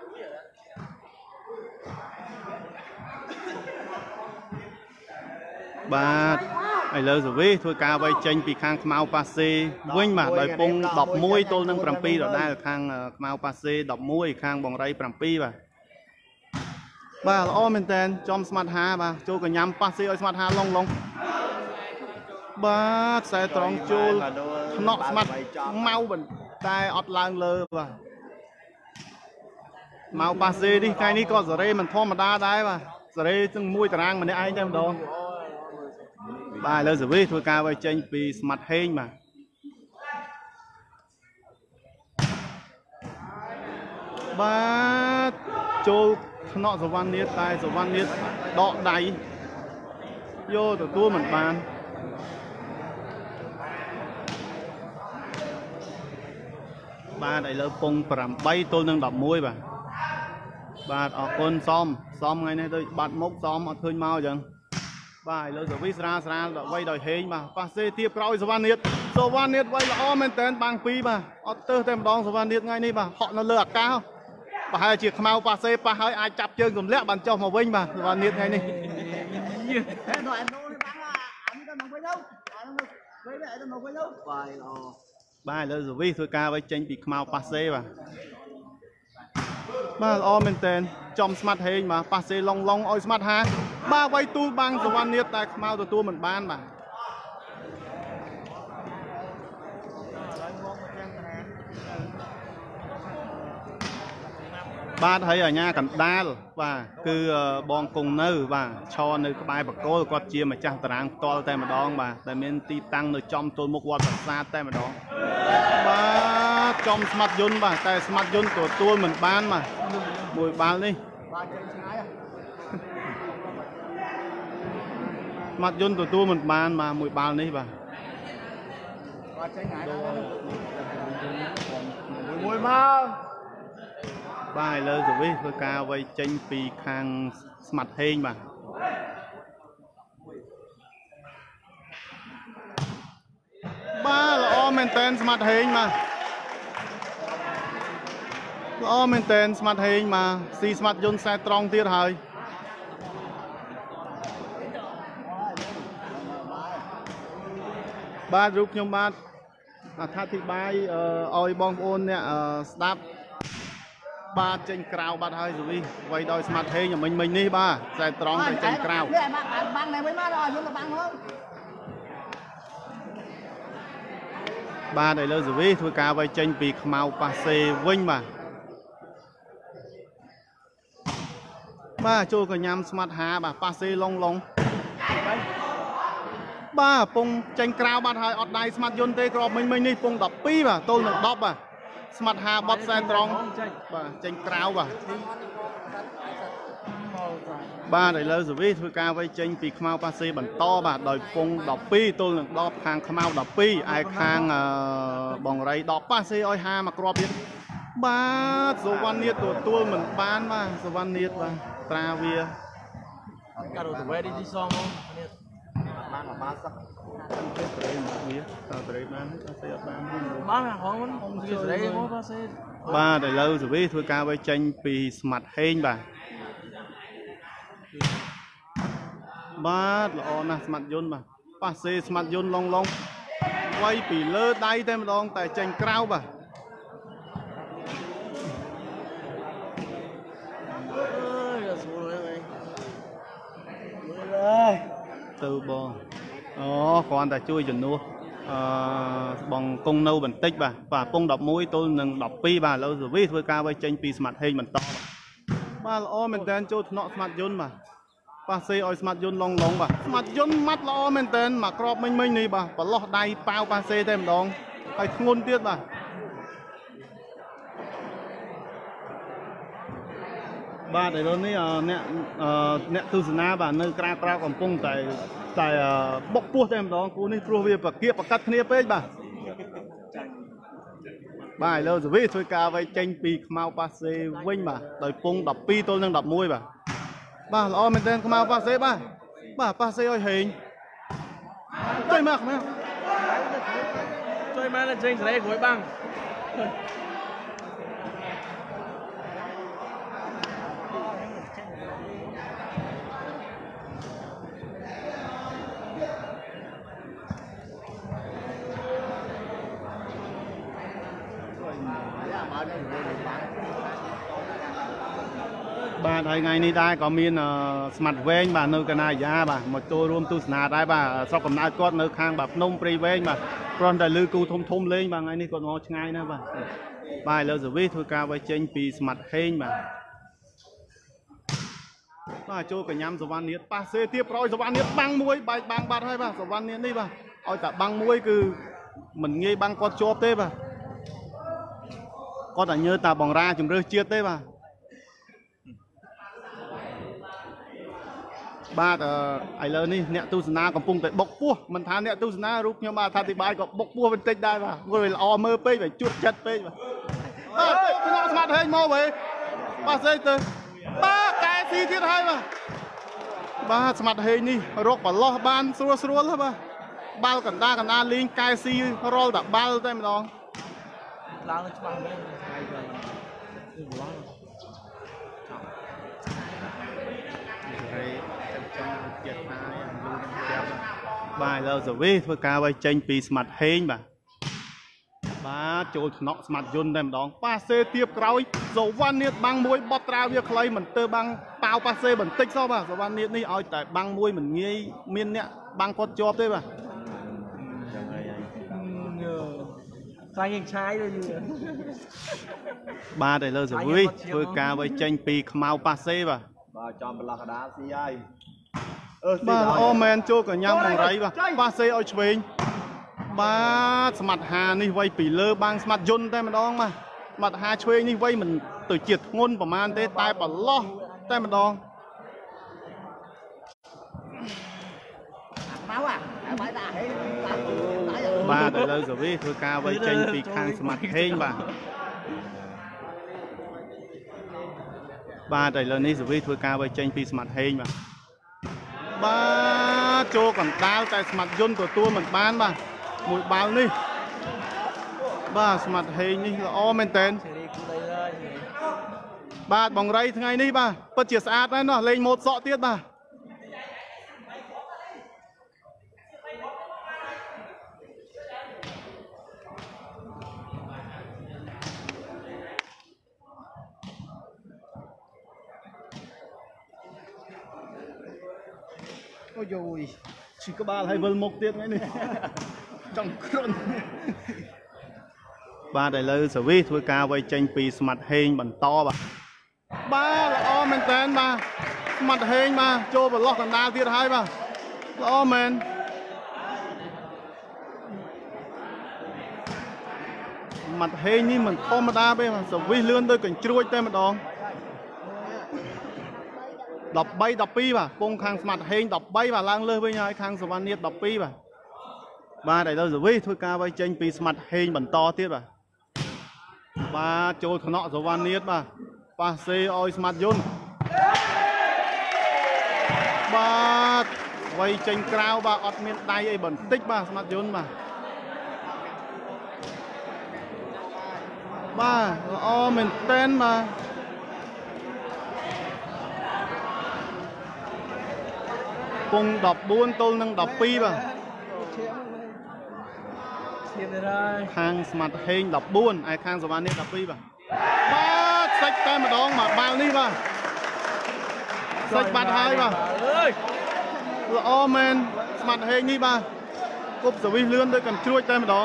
បាទឥឡូវសវីធ្វើការវាយចេញពីខាងខ្មៅប៉ាសេវិញបាទដោយពងដប់មួយទល់នឹងប្រាំពីរដដែលខាងខ្មៅប៉ាសេដប់មួយខាងបងរៃប្រាំពីរបាទបាទល្អមែនតើចំស្មាត់ហាបាទចូលកញ្ញាំប៉ាសេឲ្យស្មាត់ហាឡុងឡុងបាទខ្សែត្រង់ចូលថ្នាក់ស្មាត់ម៉ៅបន្តែអត់ឡើងលើបាទម៉ៅប៉ាសេនេះថ្ងៃនេះក៏សេរីមិនធម្មតាដែរបាទសេរីទាំងមួយតារាងម្នាក់ឯងតែម្ដងបាទឥឡូវសវីធ្វើការវាយចេញពីស្មាត់ហេងបាទបាទចូលថ្នាក់សវណ្ណនាតតែសវណ្ណនាតដកដៃយកទទួលមិនបានបាទឥឡូវពងប្រាំបីទល់នឹងដប់មួយបាទបាទអរគុណសំសំថ្ងៃនេះដូចបាត់មុខសំអត់ឃើញមកអញ្ចឹងបាទឥឡូវសវីស្រាស្រាដល់វៃដោយហេងបាទប៉ាសេទៀបក្រោយសវណ្ណនាតសវណ្ណនាតវៃល្អមែនតើបាំងពីរបាទអត់ទៅតែម្ដងសវណ្ណនាតថ្ងៃនេះបាទហក់នៅលើអាកាសប្រហែលជាខ្មៅប៉ាសេប៉ះហើយអាចចាប់ជើងទម្លាក់បានចុះមកវិញបាទសវណ្ណនាតថ្ងៃនេះបាទឥឡូវសវីធ្វើការវៃចេញពីខ្មៅប៉ាសេបាទបាទល្អមែនតើចំស្មាត់ហេងបាទប៉ាសេឡុងឡុងឲ្យស្មាត់ហាបាទវាយទូលបាំងសវណ្ណនាតតែខ្មៅទទួលមិនបានបាទបាទហើយអាញាកណ្ដាលបាទគឺបងគង់នៅបាទឈរនៅក្បែរបកគោលគាត់ជាម្ចាស់តារាងផ្ទាល់តែម្ដងបាទតែមានទីតាំងនៅចំទល់មុខវត្តប្រាសាទតែម្ដងបាទចំស្មាត់យន្តបាទតែស្មាត់យន្តទទួលមិនបានបាទមួយបាល់នេះបាទចេញឆ្ងាយស្មាត់យន្តទទួលមិនបានបាទមួយបាល់នេះបាទបាទចេញឆ្ងាយមួយមកបាទឥឡូវសវីធ្វើការវាយចេញពីខាងស្មាត់ហេងបាទបាទល្អមែនតើស្មាត់ហេងបាទល្អមែនតើស្មាត់ហេងបាទស៊ីស្មាត់យន្តខ្សែត្រង់ទៀតហើយបាទរូបខ្ញុំបាទអត្ថាធិប្បាយឲ្យបងប្អូនអ្នកស្ដាប់បាទចេញក្រៅបាត់ហើយសវីវាយដោយស្មាត់ហេងមិញមិញនេះបាទខ្សែត្រង់ទៅចេញក្រៅនេះបាំងនេះវិញមកដល់យន្តបាំងមកបាទឥឡូវសវីធ្វើការវាយចេញពីខ្មៅប៉ាសេវិញបាទបាទចូលកញ្ញាំស្មាត់ហាបាទប៉ាសេឡុងឡុងបាទពងចេញក្រៅបាត់ហើយអត់ដៃស្មាត់យន្តទេក្របមិញមិញនេះពងដប់ពីរបាទទល់នឹងដប់បាទស្មាត់ហាបត់សែនត្រង់បាទចេញក្រៅបាទបាទឥឡូវសវីធ្វើការវាយចេញពីខ្មៅប៉ាសេបន្តបាទដោយពងដប់ពីរទល់នឹងដប់ខាងខ្មៅដប់ពីរឯខាងបងរៃដប់ប៉ាសេឲ្យហាមកគ្រាប់ទៀតបាទសវណ្ណនាតទទួលមិនបានបាទសវណ្ណនាតបាទត្រាវាកាត់ទៅវេទីសងមកនេះបានមកបានសឹកត្រីវាតើត្រីបានទេប៉ាសេអត់បានទេបានហងមិនវាស្រីមកប៉ាសេបាទឥឡូវសវីធ្វើការវាយចេញពីស្មាត់ហេងបាទបាទល្អណាស់ស្មាត់យន្តបាទប៉ាសេស្មាត់យន្តឡុងឡុងវាយពីលើដៃតែម្ដងតែចេញក្រៅបាទ ទៅបងអូគ្រាន់តែជួយជំនួសអឺបងគង់នៅបន្តិចបាទបាទពងដប់មួយទល់នឹងដប់ពីរបាទឥឡូវសវីធ្វើការវាយចេញពីស្មាត់ហេងបន្តបាទល្អមែនតើចូលថ្នាក់ស្មាត់យន្តបាទប៉ាសេឲ្យស្មាត់យន្តឡងឡងបាទស្មាត់យន្តម៉ាត់ល្អមែនតើមកក្របមិញមិញនេះបាទប្រឡោះដៃប៉ាវប៉ាសេតែម្ដងហើយធ្ងន់ទៀតបាទបាទឥឡូវនេះអ្នកអ្នកទស្សនាបាទនៅក្រៅក្រៅកំពុងតែតែបុកពោះតែម្ដងគូនេះព្រោះវាប្រកៀកប្រកាត់គ្នាពេកបាទបាទឥឡូវសវីធ្វើការវាយចេញពីខ្មៅប៉ាសេវិញបាទដោយពងដប់ពីរទល់នឹងដប់មួយបាទបាទល្អមែនទែនខ្មៅប៉ាសេបាទបាទប៉ាសេឲ្យហេងជួយមកមកជួយមកចេញស្រីគួយបាំងបាទហើយថ្ងៃនេះដែរក៏មានស្មាត់វែងបាទនៅកណាយ៉ាបាទមកចូលរួមទស្សនាដែរបាទស្រុកកំណើតគាត់នៅខាងបាទភ្នំព្រៃវែងបាទគ្រាន់តែលឺគូធំធំលេងបាទថ្ងៃនេះគាត់មកឆ្ងាយណាស់បាទបាទឥឡូវសវីធ្វើការវាយចេញពីស្មាត់ហេងបាទបាទចូលកញ្ញាំសវណ្ណនាតប៉ាសេទៀតប្រយសវណ្ណនាតបាំងមួយបែកបាំងបាត់ហើយបាទសវណ្ណនាតនេះបាទឲ្យតែបាំងមួយគឺមិនងាយបាំងគាត់ជាប់ទេបាទគាត់តែញើតាបងរាជំរឿសជាតិទេបាទបាទឥឡូវនេះអ្នកទស្សនាកំពុងតែបុកពោះមិនថាអ្នកទស្សនារូបខ្ញុំបាទថាទីបាយក៏បុកពោះបន្តិចដែរបាទព្រោះវាល្អមើលពេកវាជួតចិត្តពេកបាទបាទទៅស្មាត់ហេងមកវិញបាទសេទៅបាទកែស៊ីទៀតហើយបាទបាទស្មាត់ហេងនេះរកប្រឡោះបានស្រួលស្រួលបាទបាល់កណ្ដាលកណ្ដាលលេងកែស៊ីរលតែបាល់តែម្ដងឡើងច្បាស់មែនហើយគឺឡងបាទឥឡូវសវីធ្វើការវាយចេញពីស្មាត់ហេងបាទបាទចូលថ្នាក់ស្មាត់យន្តតែម្ដងប៉ាសេទៀបក្រោយសវណ្ណនាតបាំងមួយបត់ត្រាវាខ្លីមិនទៅបាំងប៉ាវប៉ាសេបន្តិចសោះបាទសវណ្ណនាតនេះឲ្យតែបាំងមួយមិនងាយមានអ្នកបាំងគាត់ជាប់ទេបាទខ្លាញ់ឆាយទៅបាទឥឡូវសវីធ្វើការវាយចេញពីខ្មៅប៉ាសេបាទបាទចំប្រឡោះកដាលស៊ីហើយបាទអូមែនចូលកញ្ញាំបងរៃបាទប៉ាសេឲ្យឆ្វេងបាទស្មាត់ហានេះវាយពីលើបាំងស្មាត់យន្តតែម្ដងបាទស្មាត់ហាឆ្វេងនេះវាយមិនទៅជាធ្ងន់ប្រហែលទេតែប្រឡោះតែម្ដងបាទឥឡូវសវីធ្វើការវាយចេញពីខាងស្មាត់ហេងបាទបាទឥឡូវនេះសវីធ្វើការវាយចេញពីស្មាត់ហេងបាទបាទចូលកណ្ដាលតែស្មាត់យន្តទទួលមិនបានបាទមួយបាល់នេះបាទស្មាត់ហេងនេះល្អមែនតើបាទបងរៃថ្ងៃនេះបាទពិតជាស្អាតដែរណោះលេងម៉ូតសក់ទៀតបាទអូយយឈឺក្បាលហើយវិលមុខទៀតថ្ងៃនេះចង់គ្រុនបាទឥឡូវសាវីធ្វើការវាយចេញពីស្មាត់ហេងបន្តបាទបាទល្អមែនតើបាទស្មាត់ហេងបាទចូលប្រឡោះកណ្ដាលទៀតហើយបាទល្អមែនស្មាត់ហេងនេះមិនធម្មតាទេបាទសាវីលឿនដូចកញ្ជ្រួចតែម្ដងដប់បី ដប់ពីរបាទពងខាងស្មាត់ហេងដប់បីបាទឡើងលើសវិញហើយខាងសវណ្ណនាថដប់ពីរបាទបាទឥឡូវសាវីធ្វើការវាយចេញពីស្មាត់ហេងបន្តទៀតបាទបាទចូលថ្នាក់សវណ្ណនាថបាទប៉ះសេឲ្យស្មាត់យុនបាទវាយចេញក្រៅបាទអត់មានដៃអីបន្តិចបាទស្មាត់យុនបាទបាទល្អមែនតែនបាទពងដប់បួនទល់នឹងដប់ពីរបាទឈាមទៅហើយខាងស្មាត់ហេងដប់បួនឯខាងសវណ្ណនាថដប់ពីរបាទបាទសាច់តែម្ដងមកបាល់នេះបាទសាច់បាត់ហើយបាទអើយល្អមែនស្មាត់ហេងនេះបាទគប់សវិសលឿនដូចកញ្ជ្រួចតែម្ដង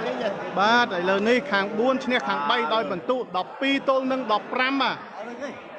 បាទឥឡូវនេះខាងបួនឈ្នះខាងបីដោយបន្ទុកដប់ពីរទល់នឹងដប់ប្រាំបាទ